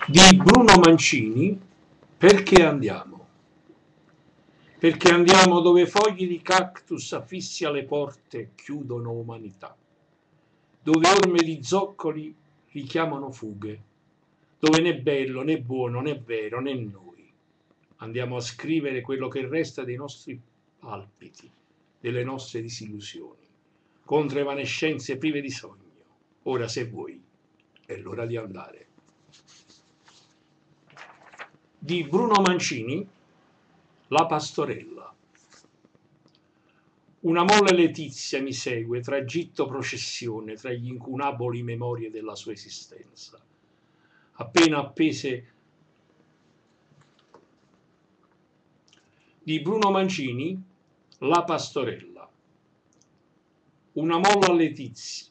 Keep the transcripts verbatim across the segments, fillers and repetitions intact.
Di Bruno Mancini, Perché andiamo? Perché andiamo dove fogli di cactus affissi alle porte chiudono umanità, dove orme di zoccoli richiamano fughe, dove né bello né buono né vero né noi. Andiamo a scrivere quello che resta dei nostri palpiti, delle nostre disillusioni, contro evanescenze prive di sogno. Ora, se vuoi, è l'ora di andare. Di Bruno Mancini, La pastorella. Una mole letizia mi segue, tragitto processione tra gli incunaboli memorie della sua esistenza. Appena appese. Di Bruno Mancini, La pastorella. Una molla letizia.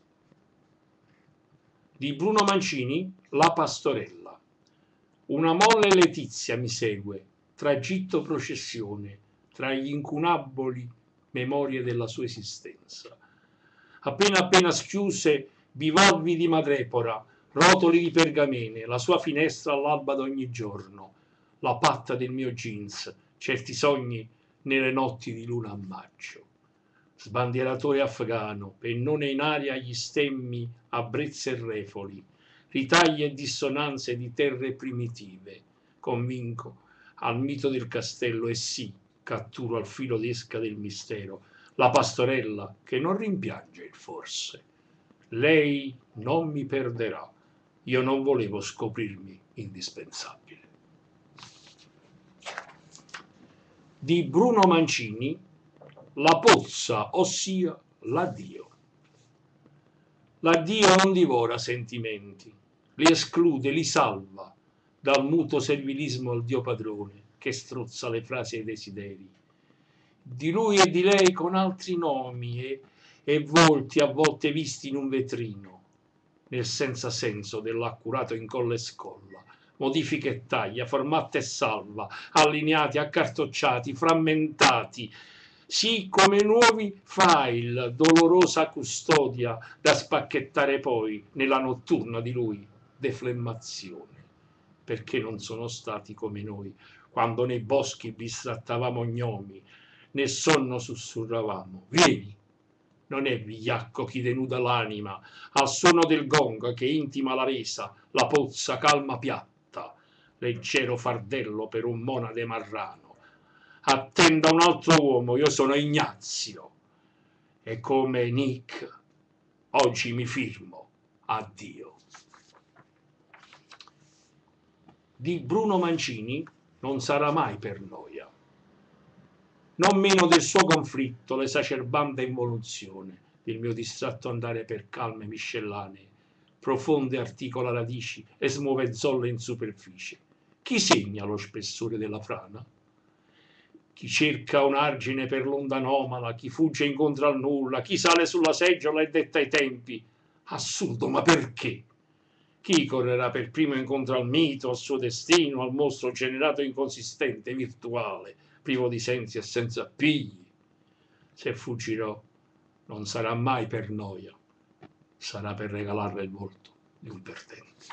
Di Bruno Mancini, La pastorella. Una molle letizia mi segue, tragitto processione tra gli incunaboli memorie della sua esistenza. Appena appena schiuse bivalvi di madrepora, rotoli di pergamene, la sua finestra all'alba d'ogni giorno, la patta del mio jeans, certi sogni nelle notti di luna a maggio. Sbandieratore afgano, pennone in aria gli stemmi a brezze e refoli, ritagli e dissonanze di terre primitive, convinco al mito del castello e sì, catturo al filo d'esca del mistero, la pastorella che non rimpiange il forse. Lei non mi perderà, io non volevo scoprirmi indispensabile. Di Bruno Mancini, La pozza, ossia l'addio. L'addio non divora sentimenti, li esclude, li salva dal muto servilismo al Dio padrone che strozza le frasi e i desideri. Di lui e di lei con altri nomi e, e volti a volte visti in un vetrino, nel senza senso dell'accurato incolla e scolla, modifica e taglia, formata e salva, allineati, accartocciati, frammentati, sì come nuovi file, dolorosa custodia da spacchettare poi nella notturna di lui deflemmazione, perché non sono stati come noi, quando nei boschi bistrattavamo gnomi, nel sonno sussurravamo, vieni, non è vigliacco chi denuda l'anima, al suono del gong che intima la resa, la pozza calma piatta, leggero fardello per un monade marrano. Attenda un altro uomo, io sono Ignazio, e come Nick oggi mi firmo, addio. Di Bruno Mancini, Non sarà mai per noia. Non meno del suo conflitto, l'esacerbanda involuzione del mio distratto andare per calme miscellanee, profonde articola radici e smuove zolle in superficie. Chi segna lo spessore della frana? Chi cerca un argine per l'onda anomala, chi fugge incontro al nulla, chi sale sulla seggiola e detta i tempi. Assurdo, ma perché? Chi correrà per primo incontro al mito, al suo destino, al mostro generato inconsistente, virtuale, privo di sensi e senza appigli? Se fuggirò, non sarà mai per noia, sarà per regalarle il volto di un perdente.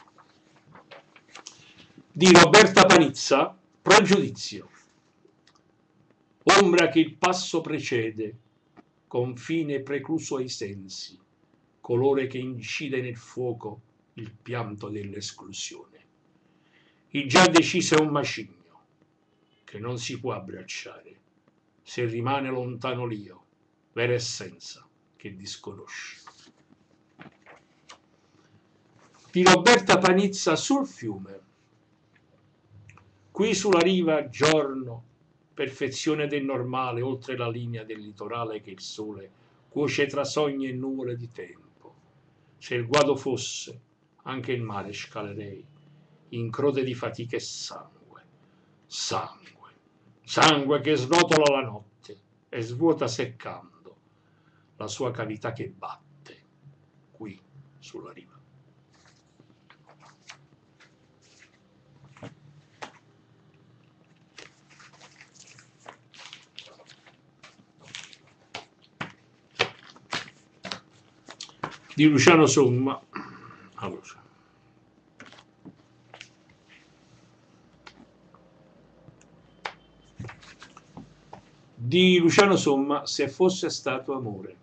Di Roberta Panizza, Pregiudizio. Ombra che il passo precede, confine precluso ai sensi, colore che incide nel fuoco il pianto dell'esclusione. Il già deciso è un macigno che non si può abbracciare se rimane lontano l'io, vera essenza che disconosce. Di Roberta Panizza, Sul fiume. Qui sulla riva giorno, perfezione del normale, oltre la linea del litorale che il sole cuoce tra sogni e nuvole di tempo. Se il guado fosse, anche il mare scalerei, in crode di fatica e sangue, sangue, sangue che srotola la notte e svuota seccando la sua cavità che batte qui sulla riva. Di Luciano Somma. Allora. Di Luciano Somma, Se fosse stato amore.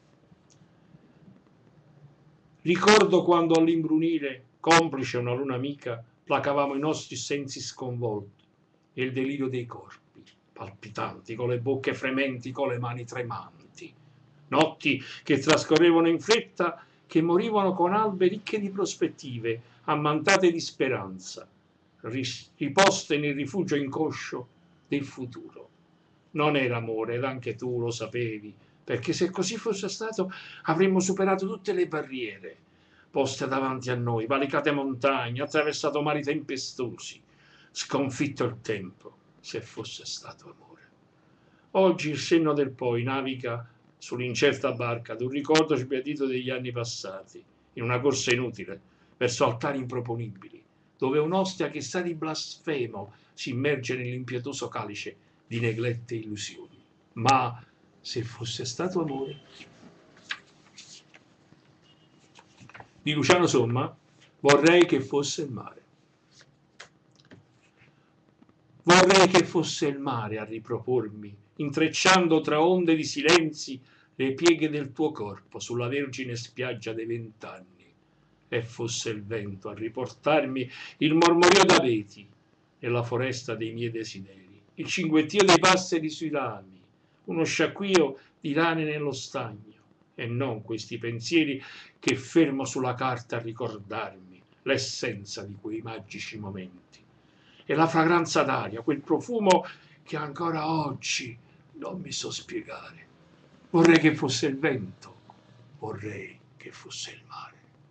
Ricordo quando all'imbrunire, complice una luna amica, placavamo i nostri sensi sconvolti e il delirio dei corpi, palpitanti, con le bocche frementi, con le mani tremanti. Notti che trascorrevano in fretta, che morivano con albe ricche di prospettive, ammantate di speranza, riposte nel rifugio inconscio del futuro. Non era amore, ed anche tu lo sapevi, perché se così fosse stato avremmo superato tutte le barriere poste davanti a noi, valicate montagne, attraversato mari tempestosi, sconfitto il tempo, se fosse stato amore. Oggi il senno del poi naviga sull'incerta barca d'un ricordo sbiadito degli anni passati, in una corsa inutile, verso altari improponibili, dove un'ostia che sa di blasfemo si immerge nell'impietoso calice di neglette illusioni. Ma se fosse stato amore, di Luciano Somma, vorrei che fosse il mare. Vorrei che fosse il mare a ripropormi, intrecciando tra onde di silenzi le pieghe del tuo corpo sulla vergine spiaggia dei vent'anni, e fosse il vento a riportarmi il mormorio d'abeti nella foresta dei miei desideri, il cinguettio dei passeri sui rami, uno sciacquio di rane nello stagno, e non questi pensieri che fermo sulla carta a ricordarmi l'essenza di quei magici momenti. E la fragranza d'aria, quel profumo che ancora oggi non mi so spiegare. Vorrei che fosse il vento, vorrei che fosse il mare.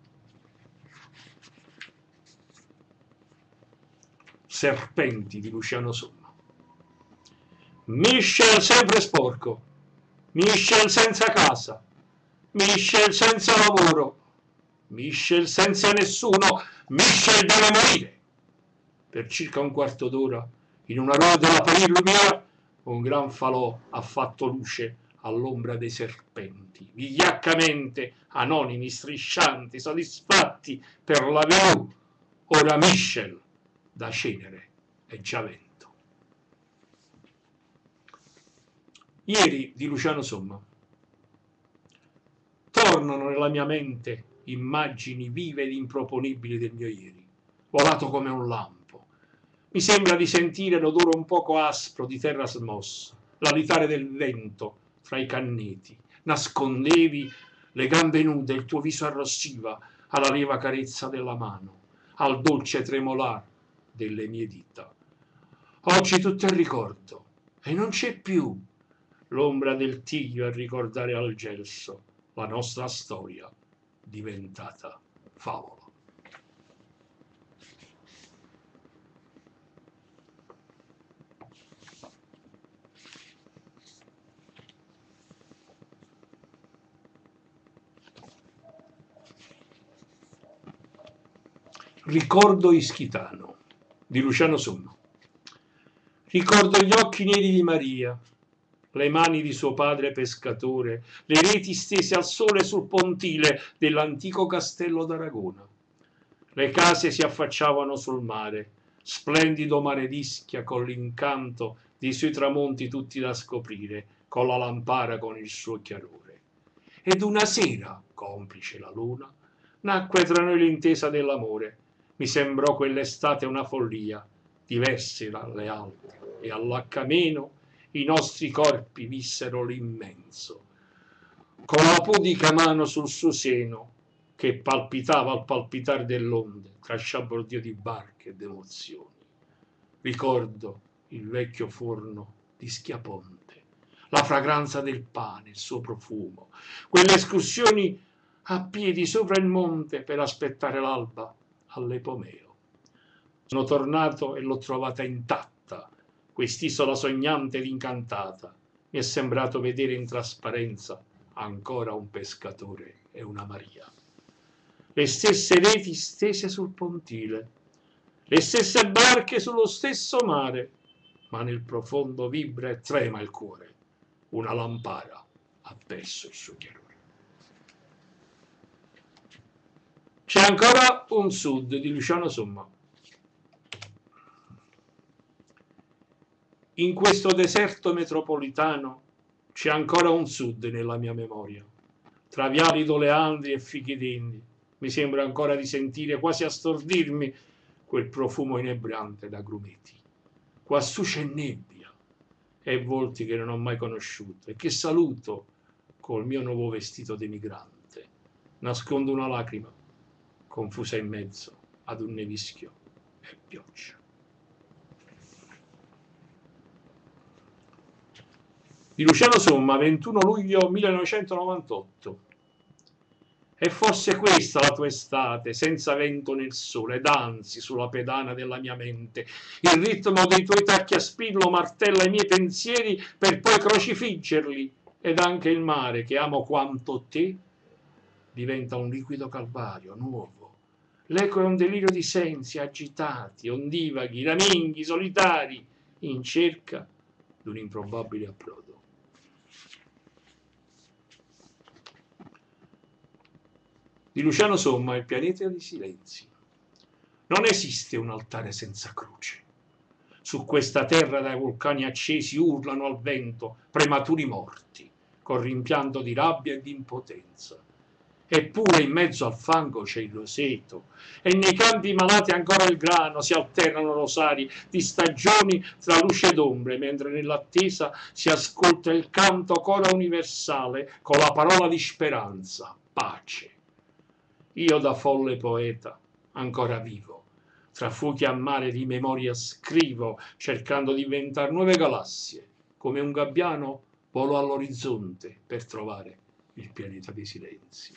Serpenti di Luciano Somma. Michel sempre sporco, Michel senza casa, Michel senza lavoro, Michel senza nessuno, Michel deve morire. Per circa un quarto d'ora, in una ruota della Paris-Lumière, un gran falò ha fatto luce all'ombra dei serpenti, vigliaccamente anonimi, striscianti, soddisfatti per la virtù. Ora Michel, da cenere, è già vento. Ieri di Luciano Somma. Tornano nella mia mente immagini vive ed improponibili del mio ieri, volato come un lampo. Mi sembra di sentire l'odore un poco aspro di terra smossa, l'alitare del vento fra i canneti. Nascondevi le gambe nude, il tuo viso arrossiva alla lieva carezza della mano, al dolce tremolar delle mie dita. Oggi tutto è ricordo e non c'è più l'ombra del tiglio a ricordare al gelso la nostra storia diventata favola. Ricordo Ischitano di Luciano Somma. Ricordo gli occhi neri di Maria, le mani di suo padre pescatore, le reti stese al sole sul pontile dell'antico castello d'Aragona. Le case si affacciavano sul mare, splendido mare d'Ischia con l'incanto dei suoi tramonti tutti da scoprire, con la lampara con il suo chiarore. Ed una sera, complice la luna, nacque tra noi l'intesa dell'amore. Mi sembrò quell'estate una follia, diverse dalle altre, e all'accameno i nostri corpi vissero l'immenso, con la pudica mano sul suo seno che palpitava al palpitar dell'onde tra sciabordio di barche ed emozioni. Ricordo il vecchio forno di Schiaponte, la fragranza del pane, il suo profumo, quelle escursioni a piedi sopra il monte per aspettare l'alba all'Epomeo. Sono tornato e l'ho trovata intatta, quest'isola sognante ed incantata. Mi è sembrato vedere in trasparenza ancora un pescatore e una Maria. Le stesse reti stese sul pontile, le stesse barche sullo stesso mare, ma nel profondo vibra e trema il cuore. Una lampara ha perso il suo chiarore. C'è ancora un sud di Luciano Somma. in questo deserto metropolitano c'è ancora un sud nella mia memoria. Tra viali d'oleandri e fichidindi mi sembra ancora di sentire, quasi a stordirmi, quel profumo inebriante d'agrumeti. Quassù c'è nebbia e volti che non ho mai conosciuto e che saluto col mio nuovo vestito d'emigrante. Nascondo una lacrima confusa in mezzo ad un nevischio e pioggia. Di Luciano Somma, ventuno luglio millenovecentonovantotto. E forse questa la tua estate, senza vento nel sole, danzi sulla pedana della mia mente. Il ritmo dei tuoi tacchi a spillo martella i miei pensieri per poi crocifiggerli. Ed anche il mare, che amo quanto te, diventa un liquido calvario, nuovo. L'eco è un delirio di sensi agitati, ondivaghi, raminghi, solitari, in cerca di un improbabile approdo. Di Luciano Somma, Il pianeta dei silenzi. Non esiste un altare senza croce. Su questa terra dai vulcani accesi urlano al vento prematuri morti, con rimpianto di rabbia e di impotenza. Eppure in mezzo al fango c'è il roseto, e nei campi malati ancora il grano, si alternano rosari di stagioni tra luce ed ombre, mentre nell'attesa si ascolta il canto coro universale con la parola di speranza, pace. Io da folle poeta, ancora vivo, tra fuochi a mare di memoria scrivo, cercando di inventare nuove galassie. Come un gabbiano volo all'orizzonte per trovare il pianeta dei silenzi.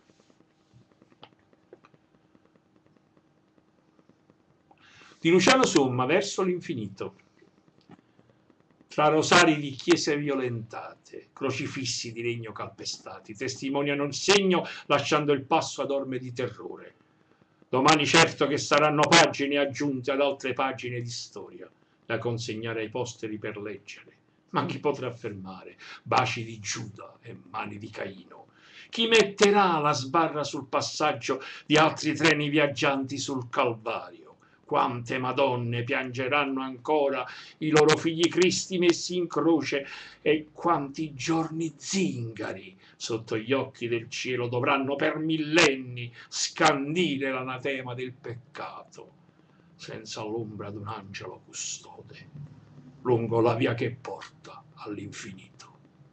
Di Luciano Somma, Verso l'infinito. Tra rosari di chiese violentate, crocifissi di legno calpestati, testimoniano il segno lasciando il passo ad orme di terrore. Domani certo che saranno pagine aggiunte ad altre pagine di storia da consegnare ai posteri per leggere. Ma chi potrà affermare baci di Giuda e mani di Caino? Chi metterà la sbarra sul passaggio di altri treni viaggianti sul Calvario? Quante madonne piangeranno ancora i loro figli cristi messi in croce e quanti giorni zingari sotto gli occhi del cielo dovranno per millenni scandire l'anatema del peccato senza l'ombra d'un angelo custode lungo la via che porta all'infinito.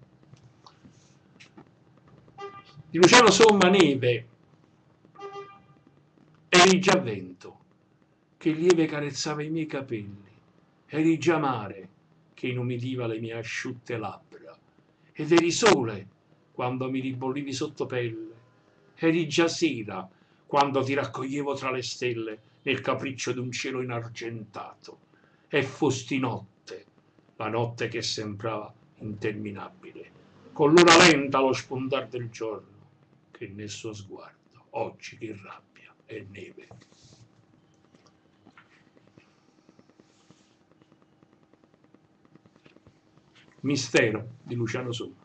Di Luciano Somma, Neve. Eri già vento che lieve carezzava i miei capelli, eri già mare che inumidiva le mie asciutte labbra, ed eri sole quando mi ribollivi sotto pelle, eri già sera quando ti raccoglievo tra le stelle nel capriccio d'un cielo inargentato, e fosti notte, la notte che sembrava interminabile, con l'ora lenta allo spuntar del giorno, che nel suo sguardo oggi che rabbia e neve. Mistero di Luciano Somma.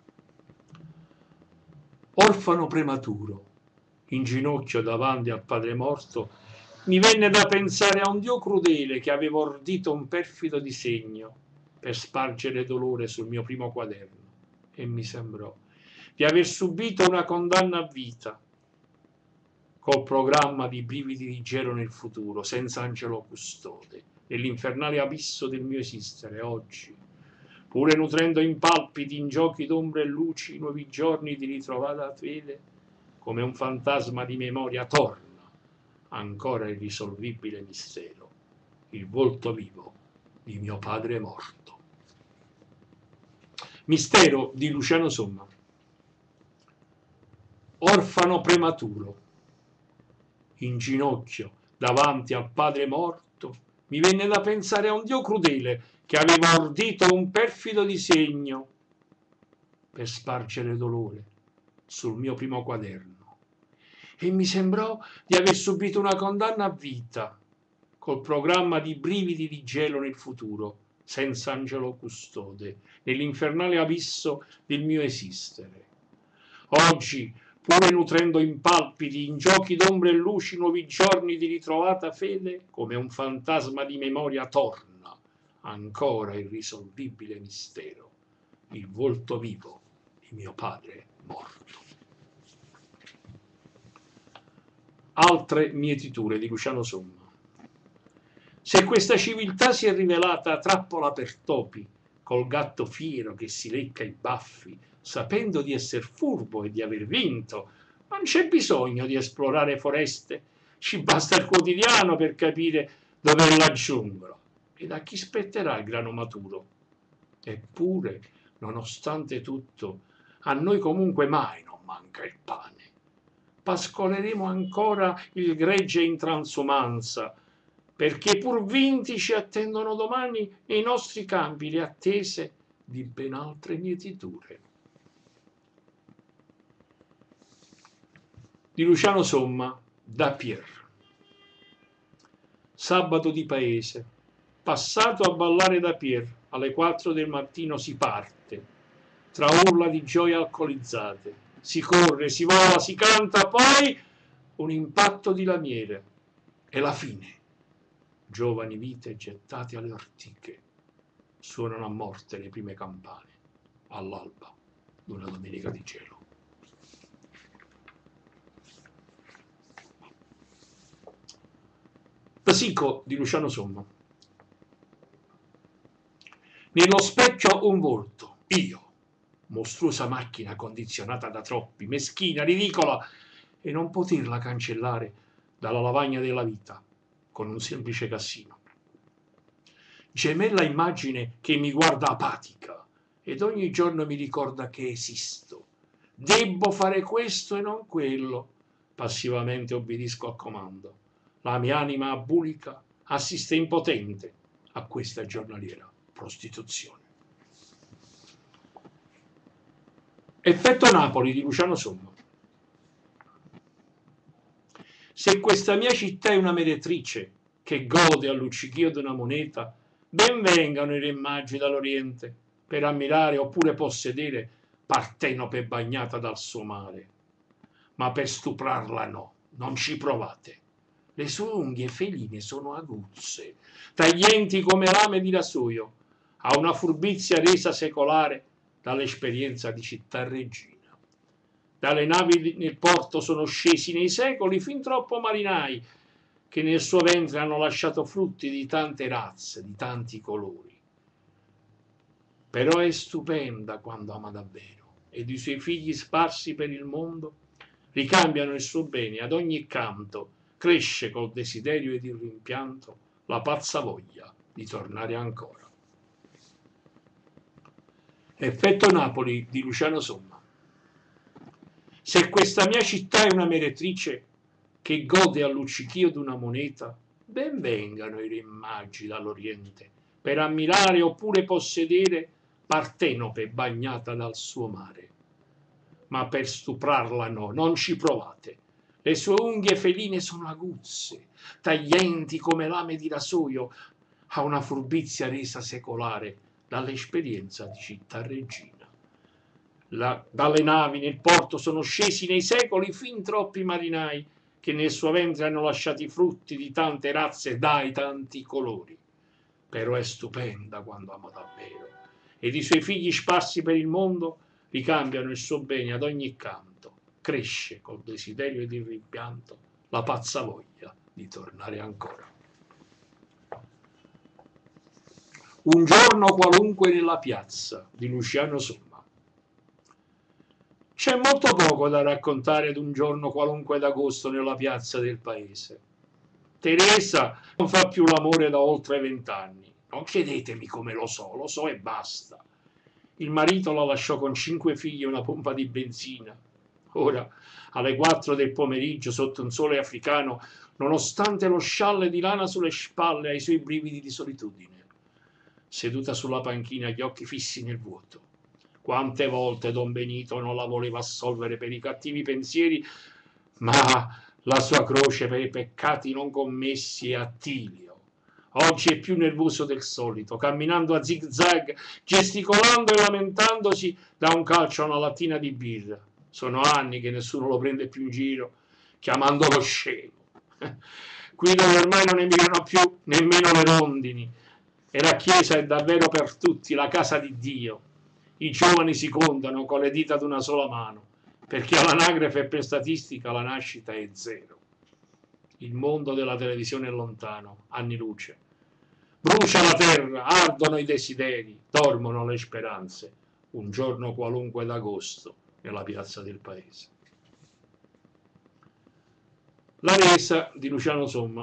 Orfano prematuro, in ginocchio davanti al padre morto, mi venne da pensare a un Dio crudele che aveva ordito un perfido disegno per spargere dolore sul mio primo quaderno, e mi sembrò di aver subito una condanna a vita, col programma di brividi di gelo nel futuro, senza angelo custode, nell'infernale abisso del mio esistere oggi, pure nutrendo in palpiti, in giochi d'ombre e luci, nuovi giorni di ritrovata fede, come un fantasma di memoria torna, ancora irrisolvibile mistero, il volto vivo di mio padre morto. Mistero di Luciano Somma. Orfano prematuro, in ginocchio davanti al padre morto, mi venne da pensare a un Dio crudele che aveva ordito un perfido disegno per spargere dolore sul mio primo quaderno, e mi sembrò di aver subito una condanna a vita, col programma di brividi di gelo nel futuro, senza angelo custode, nell'infernale abisso del mio esistere. Oggi, pure nutrendo in palpiti, in giochi d'ombre e luci, nuovi giorni di ritrovata fede, come un fantasma di memoria torna, ancora irrisolvibile mistero, il volto vivo di mio padre morto. Altre mietiture di Luciano Somma. Se questa civiltà si è rivelata trappola per topi, col gatto fiero che si lecca i baffi, sapendo di esser furbo e di aver vinto, non c'è bisogno di esplorare foreste, ci basta il quotidiano per capire dov'è la giungla e da chi spetterà il grano maturo. Eppure, nonostante tutto, a noi comunque mai non manca il pane. Pascoleremo ancora il gregge in transumanza, perché pur vinti ci attendono domani nei nostri campi le attese di ben altre mietiture. Di Luciano Somma, da Pier. Sabato di paese, passato a ballare da Pier, alle quattro del mattino si parte, tra urla di gioia alcolizzate, si corre, si vola, si canta, poi un impatto di lamiere e la fine. Giovani vite gettate alle ortiche, suonano a morte le prime campane, all'alba d'una domenica di cielo. Psico di Luciano Somma. Nello specchio un volto, io, mostruosa macchina condizionata da troppi, meschina, ridicola, e non poterla cancellare dalla lavagna della vita con un semplice cassino. Gemella immagine che mi guarda apatica ed ogni giorno mi ricorda che esisto. Debbo fare questo e non quello. Passivamente obbedisco a comando. La mia anima abulica assiste impotente a questa giornaliera prostituzione. Effetto Napoli di Luciano Somma. Se questa mia città è una meretrice che gode al luccichio di una moneta, ben vengano i re magi dall'Oriente per ammirare oppure possedere Partenope bagnata dal suo mare. Ma per stuprarla no, non ci provate. Le sue unghie feline sono aguzze, taglienti come lame di rasoio, ha una furbizia resa secolare dall'esperienza di città regina. Dalle navi nel porto sono scesi nei secoli fin troppo marinai che nel suo ventre hanno lasciato frutti di tante razze, di tanti colori. Però è stupenda quando ama davvero ed i suoi figli sparsi per il mondo ricambiano il suo bene ad ogni canto, cresce col desiderio ed il rimpianto la pazza voglia di tornare ancora. Effetto Napoli di Luciano Somma. Se questa mia città è una meretrice che gode al luccichio d'una moneta, ben vengano i re magi dall'Oriente per ammirare oppure possedere Partenope bagnata dal suo mare. Ma per stuprarla no, non ci provate. Le sue unghie feline sono aguzze, taglienti come lame di rasoio, ha una furbizia resa secolare dall'esperienza di città regina. La, dalle navi nel porto sono scesi nei secoli fin troppi marinai che nel suo ventre hanno lasciato i frutti di tante razze dai tanti colori. Però è stupenda quando ama davvero ed i suoi figli sparsi per il mondo ricambiano il suo bene ad ogni canto, cresce col desiderio ed il rimpianto la pazza voglia di tornare ancora. Un giorno qualunque nella piazza di Luciano Somma. C'è molto poco da raccontare di un giorno qualunque d'agosto nella piazza del paese. Teresa non fa più l'amore da oltre vent'anni. Non chiedetemi come lo so, lo so e basta. Il marito la lasciò con cinque figli e una pompa di benzina. Ora, alle quattro del pomeriggio, sotto un sole africano, nonostante lo scialle di lana sulle spalle, ha i suoi brividi di solitudine. Seduta sulla panchina, gli occhi fissi nel vuoto. Quante volte Don Benito non la voleva assolvere per i cattivi pensieri, ma la sua croce per i peccati non commessi è Attilio. Oggi è più nervoso del solito, camminando a zig-zag, gesticolando e lamentandosi da un calcio a una lattina di birra. Sono anni che nessuno lo prende più in giro, chiamandolo scemo. Qui dove ormai non emigrano più nemmeno le rondini, E la Chiesa è davvero per tutti la casa di Dio. I giovani si contano con le dita di una sola mano, perché all'anagrafe e per statistica la nascita è zero. Il mondo della televisione è lontano, anni luce. Brucia la terra, ardono i desideri, dormono le speranze. Un giorno qualunque d'agosto nella piazza del paese. La resa di Luciano Somma.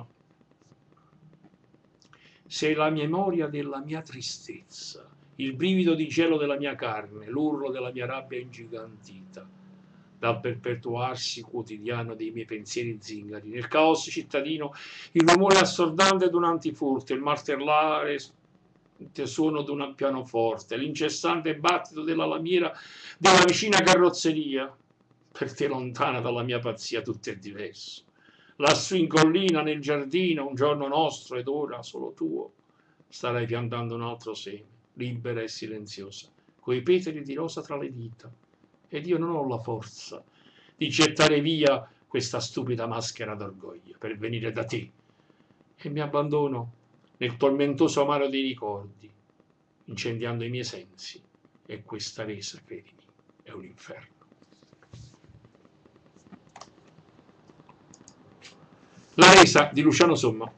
Sei la memoria della mia tristezza, il brivido di gelo della mia carne, l'urlo della mia rabbia ingigantita, dal perpetuarsi quotidiano dei miei pensieri zingari, nel caos cittadino, il rumore assordante d'un antifurto, il martellare suono d'un pianoforte, l'incessante battito della lamiera della vicina carrozzeria. Per te lontana dalla mia pazzia tutto è diverso. Lassù in collina, nel giardino, un giorno nostro ed ora solo tuo, starai piantando un altro seme, libera e silenziosa, coi petali di rosa tra le dita. Ed io non ho la forza di gettare via questa stupida maschera d'orgoglio per venire da te. E mi abbandono nel tormentoso amaro dei ricordi, incendiando i miei sensi. E questa resa, credimi, è un inferno. La resa di Luciano Somma.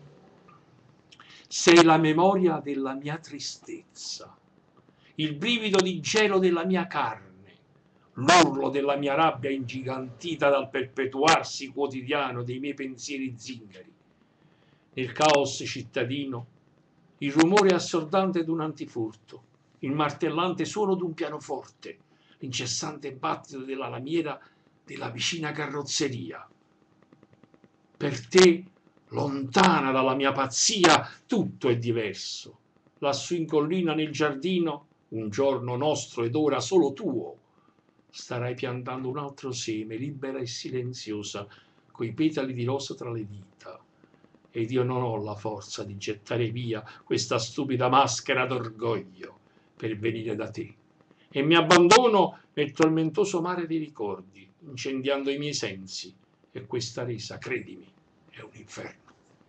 Sei la memoria della mia tristezza, il brivido di gelo della mia carne, l'urlo della mia rabbia ingigantita dal perpetuarsi quotidiano dei miei pensieri zingari. Nel caos cittadino, il rumore assordante d'un antifurto, il martellante suono d'un pianoforte, l'incessante battito della lamiera della vicina carrozzeria. Per te, lontana dalla mia pazzia, tutto è diverso. Lassù in collina nel giardino, un giorno nostro ed ora solo tuo, starai piantando un altro seme, libera e silenziosa, coi petali di rosa tra le dita. Ed io non ho la forza di gettare via questa stupida maschera d'orgoglio per venire da te. E mi abbandono nel tormentoso mare dei ricordi, incendiando i miei sensi. E questa resa, credimi, è un inferno.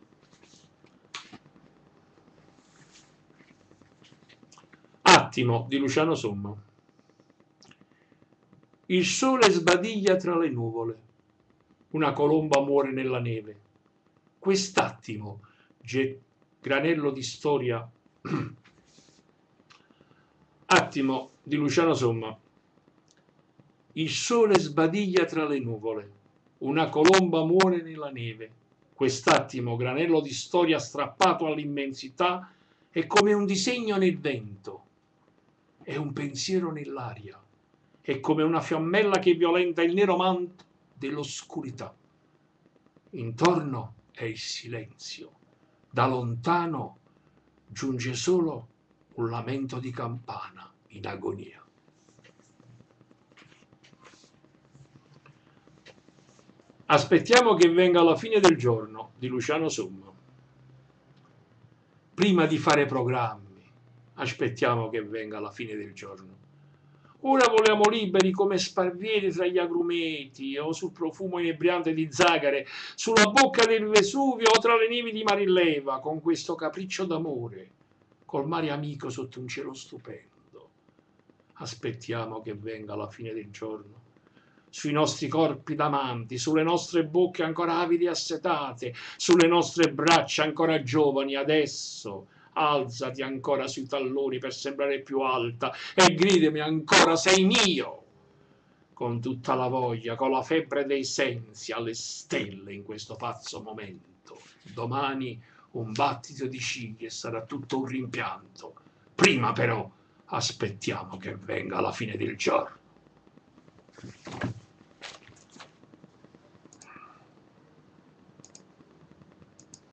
Attimo di Luciano Somma. Il sole sbadiglia tra le nuvole, una colomba muore nella neve. Quest'attimo, granello di storia. Attimo di Luciano Somma. Il sole sbadiglia tra le nuvole, una colomba muore nella neve. Quest'attimo, granello di storia strappato all'immensità, è come un disegno nel vento, è un pensiero nell'aria, è come una fiammella che violenta il nero manto dell'oscurità. Intorno è il silenzio, da lontano giunge solo un lamento di campana in agonia. Aspettiamo che venga la fine del giorno di Luciano Somma. Prima di fare programmi, aspettiamo che venga la fine del giorno. Ora voliamo liberi come sparvieri tra gli agrumeti o sul profumo inebriante di zagare, sulla bocca del Vesuvio o tra le nevi di Marilleva, con questo capriccio d'amore, col mare amico sotto un cielo stupendo. Aspettiamo che venga la fine del giorno. Sui nostri corpi d'amanti, sulle nostre bocche ancora avide e assetate, sulle nostre braccia ancora giovani, adesso alzati ancora sui talloni per sembrare più alta e gridami ancora sei mio, con tutta la voglia, con la febbre dei sensi, alle stelle in questo pazzo momento. Domani un battito di ciglia e sarà tutto un rimpianto. Prima però aspettiamo che venga la fine del giorno.